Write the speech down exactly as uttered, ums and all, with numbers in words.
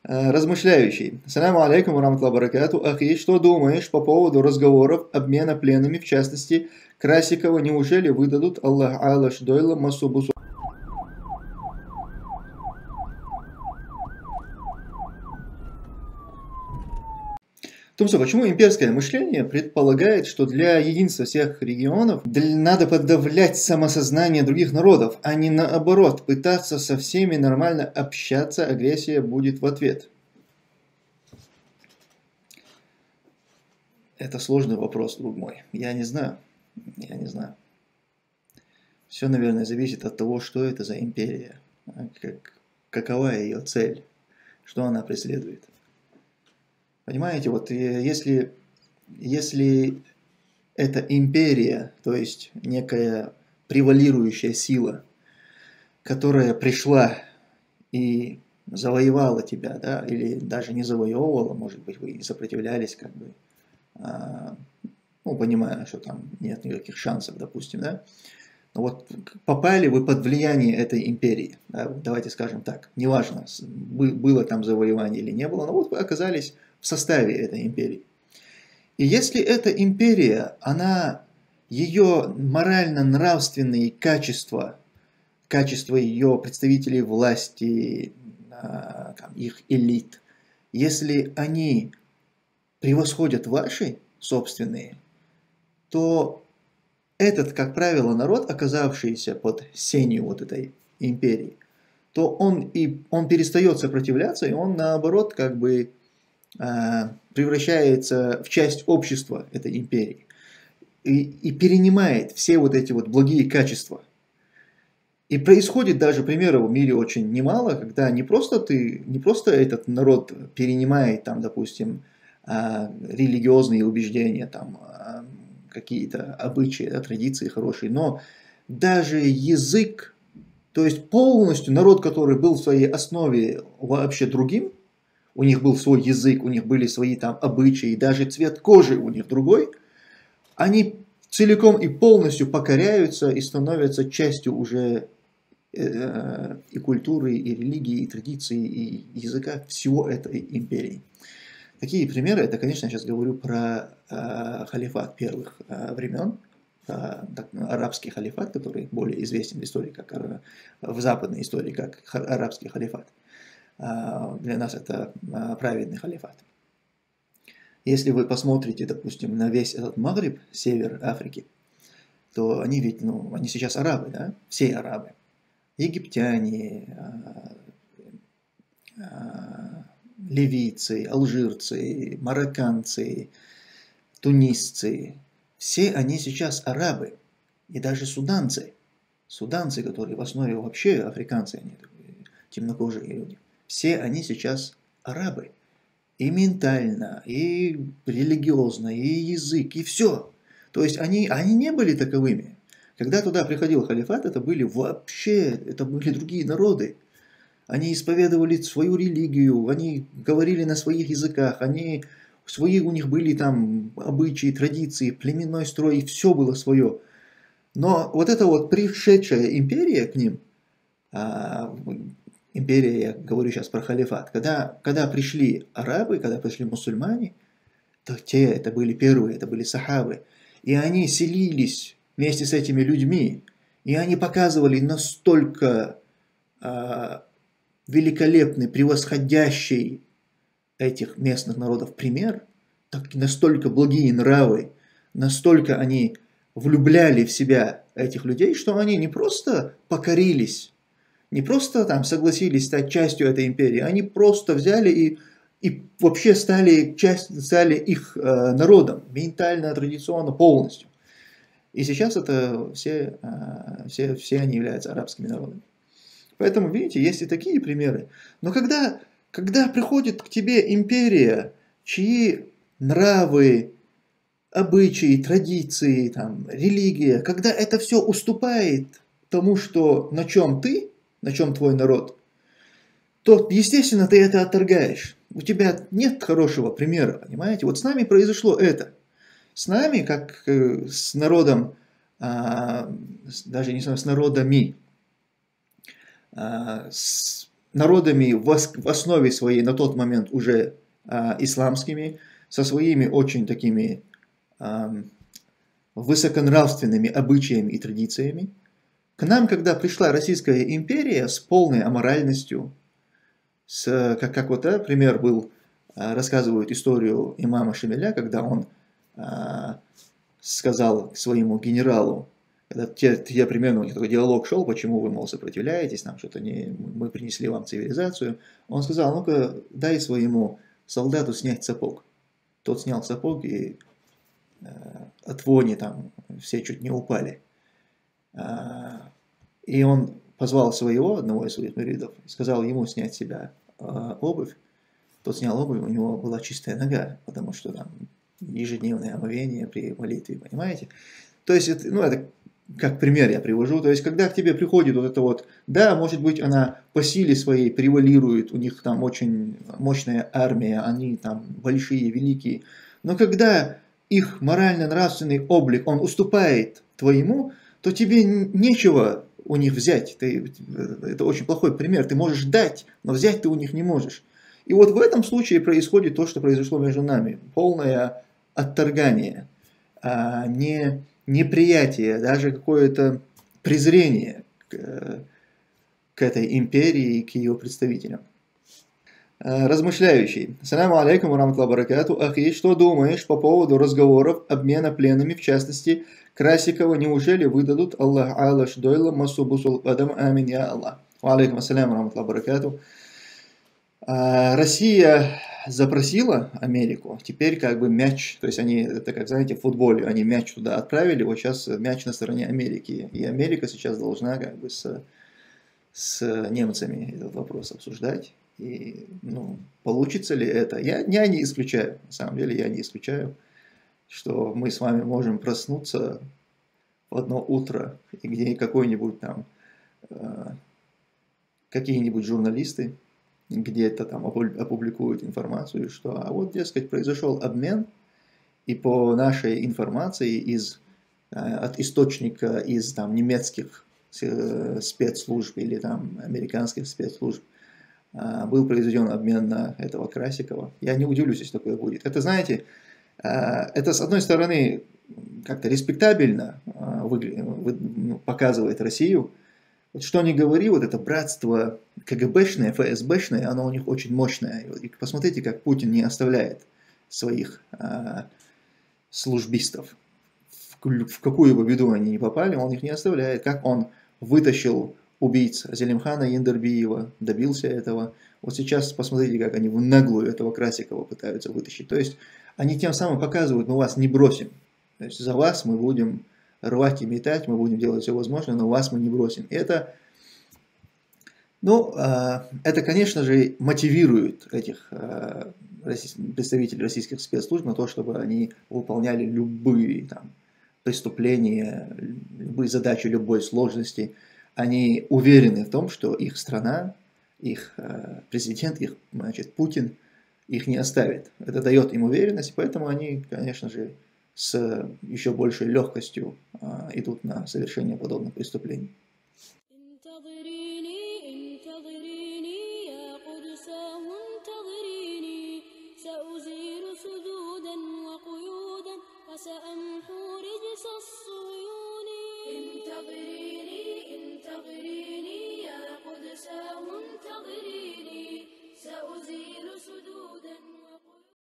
Э, Размышляющий. Саляму алейкум ва баракату. Ахи, что думаешь по поводу разговоров обмена пленными, в частности, Красикова? Неужели выдадут Аллах Алаш Дойла Масубусу? Тумсо, почему имперское мышление предполагает, что для единства всех регионов для- надо подавлять самосознание других народов, а не наоборот, пытаться со всеми нормально общаться, агрессия будет в ответ? Это сложный вопрос, друг мой. Я не знаю. Я не знаю. Все, наверное, зависит от того, что это за империя, а, как, какова ее цель, что она преследует. Понимаете, вот э, если, если это империя, то есть некая превалирующая сила, которая пришла и завоевала тебя, да, или даже не завоевывала, может быть, вы и сопротивлялись, как бы, а, ну, понимая, что там нет никаких шансов, допустим, да, но вот попали вы под влияние этой империи, да, давайте скажем так, неважно, было там завоевание или не было, но вот вы оказались в составе этой империи. И если эта империя, она, ее морально-нравственные качества, качества ее представителей власти, там, их элит, если они превосходят ваши собственные, то этот, как правило, народ, оказавшийся под сенью вот этой империи, то он, и, он перестает сопротивляться, и он, наоборот, как бы э, превращается в часть общества этой империи. И, и перенимает все вот эти вот благие качества. И происходит даже примеров в мире очень немало, когда не просто ты, не просто этот народ перенимает, там, допустим, э, религиозные убеждения, там, э, какие-то обычаи, да, традиции хорошие, но даже язык, то есть полностью народ, который был в своей основе вообще другим, у них был свой язык, у них были свои там обычаи, даже цвет кожи у них другой, они целиком и полностью покоряются и становятся частью уже э, и культуры, и религии, и традиции, и языка всего этой империи. Такие примеры, это, конечно, я сейчас говорю про э, халифат первых э, времен, э, так, арабский халифат, который более известен в истории, как э, в западной истории, как арабский халифат. Э, для нас это э, праведный халифат. Если вы посмотрите, допустим, на весь этот Магриб, север Африки, то они ведь, ну, они сейчас арабы, да, все арабы. Египтяне, э, э, ливийцы, алжирцы, марокканцы, тунисцы, все они сейчас арабы, и даже суданцы, суданцы, которые в основе вообще африканцы, они темнокожие люди, все они сейчас арабы, и ментально, и религиозно, и язык, и все. То есть они, они не были таковыми. Когда туда приходил халифат, это были вообще, это были другие народы. Они исповедовали свою религию, они говорили на своих языках, они, свои у них были там обычаи, традиции, племенной строй, и все было свое. Но вот эта вот пришедшая империя к ним, а, империя, я говорю сейчас про халифат, когда, когда пришли арабы, когда пришли мусульмане, то те, это были первые, это были сахабы, и они селились вместе с этими людьми, и они показывали настолько а, великолепный, превосходящий этих местных народов пример, так, настолько благие нравы, настолько они влюбляли в себя этих людей, что они не просто покорились, не просто там согласились стать частью этой империи, они просто взяли и, и вообще стали, часть, стали их э, народом, ментально, традиционно, полностью. И сейчас это все, э, все, все они являются арабскими народами. Поэтому, видите, есть и такие примеры. Но когда, когда приходит к тебе империя, чьи нравы, обычаи, традиции, там, религия, когда это все уступает тому, что, на чем ты, на чем твой народ, то, естественно, ты это отторгаешь. У тебя нет хорошего примера, понимаете? Вот с нами произошло это. С нами, как э, с народом, а, с, даже не знаю, с народами, а, с народами в основе своей на тот момент уже а, исламскими, со своими очень такими а, высоконравственными обычаями и традициями. К нам, когда пришла Российская империя с полной аморальностью, с, как, как вот, да, пример был, а, рассказывают историю имама Шамиля, когда он а, сказал своему генералу, это те, те примерно у них такой диалог шел, почему вы, мол, сопротивляетесь, нам что-то не, мы принесли вам цивилизацию. Он сказал, ну-ка, дай своему солдату снять сапог. Тот снял сапог, и э, от вони там все чуть не упали. А, и он позвал своего, одного из своих муридов, сказал ему снять с себя э, обувь. Тот снял обувь, у него была чистая нога, потому что там ежедневное омовение при молитве, понимаете? То есть, это, ну, это как пример я привожу, то есть, когда к тебе приходит вот это вот, да, может быть, она по силе своей превалирует, у них там очень мощная армия, они там большие, великие, но когда их морально-нравственный облик, он уступает твоему, то тебе нечего у них взять, ты, это очень плохой пример, ты можешь дать, но взять ты у них не можешь. И вот в этом случае происходит то, что произошло между нами, полное отторгание, а не неприятие, даже какое-то презрение к, к этой империи и к ее представителям. Размышляющий. Саляму алейкум раматлахи баракату. Ахи, что думаешь по поводу разговоров обмена пленными, в частности, Красикова, неужели выдадут Аллах Аллаш Дойла Масубусул Адам Амин Я Аллах. Алейкум ассаляму раматлахи баракату. Россия запросила Америку, теперь как бы мяч, то есть они, это как, знаете, в футболе, они мяч туда отправили, вот сейчас мяч на стороне Америки, и Америка сейчас должна как бы с, с немцами этот вопрос обсуждать, и, ну, получится ли это, я, я не исключаю, на самом деле я не исключаю, что мы с вами можем проснуться в одно утро, и где какой-нибудь там, э, какие-нибудь журналисты где-то там опубликуют информацию, что а вот, дескать, произошел обмен, и по нашей информации из, от источника из там, немецких спецслужб или там, американских спецслужб был произведен обмен на этого Красикова. Я не удивлюсь, если такое будет. Это, знаете, это с одной стороны как-то респектабельно показывает Россию. Вот что ни говори, вот это братство КГБшное, ФСБшное, оно у них очень мощное. И посмотрите, как Путин не оставляет своих а, службистов. В, в какую бы беду они ни попали, он их не оставляет. Как он вытащил убийц Зелимхана Яндербиева, добился этого. Вот сейчас посмотрите, как они в наглую этого Красикова пытаются вытащить. То есть они тем самым показывают, мы вас не бросим. То есть за вас мы будем рвать и метать, мы будем делать все возможное, но вас мы не бросим. И это, ну, это, конечно же, мотивирует этих представителей российских спецслужб на то, чтобы они выполняли любые там, преступления, любые задачи любой сложности. Они уверены в том, что их страна, их президент, их, значит, Путин их не оставит. Это дает им уверенность, поэтому они, конечно же, с еще большей легкостью а, идут на совершение подобных преступлений.